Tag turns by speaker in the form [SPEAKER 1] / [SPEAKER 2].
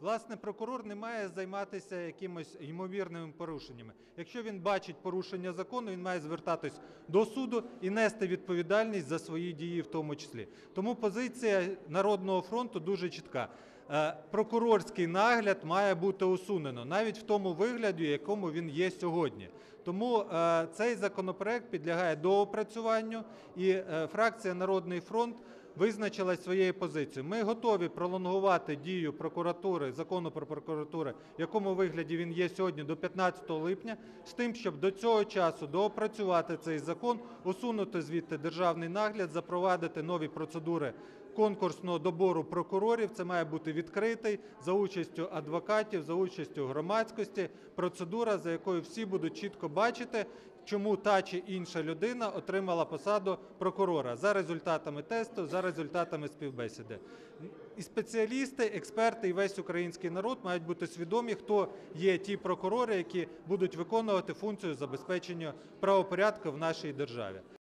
[SPEAKER 1] Власне, прокурор не має займатися якимось ймовірними порушеннями. Якщо він бачить порушення закону, він має звертатись до суду і нести відповідальність за свої дії в тому числі. Тому позиція "Народного фронту" дуже чітка. Прокурорський нагляд має бути усунено, навіть в тому вигляді, в якому він є сьогодні. Тому цей законопроект підлягає доопрацюванню, і фракція "Народний фронт" визначилась своєю позицією. Ми готові пролонгувати дію прокуратури, Закону про прокуратуру, в якому вигляді він є сьогодні, до 15 липня, з тим, щоб до цього часу доопрацювати цей закон, усунути звідти державний нагляд, запровадити нові процедури конкурсного добору прокурорів. Це має бути відкритий, за участю адвокатів, за участю громадськості, процедура, за якою всі будуть чітко бачити, чому та чи інша людина отримала посаду прокурора за результатами тесту, за результатами співбесіди. І спеціалісти, експерти, і весь український народ мають бути свідомі, хто є ті прокурори, які будуть виконувати функцію забезпечення правопорядку в нашій державі.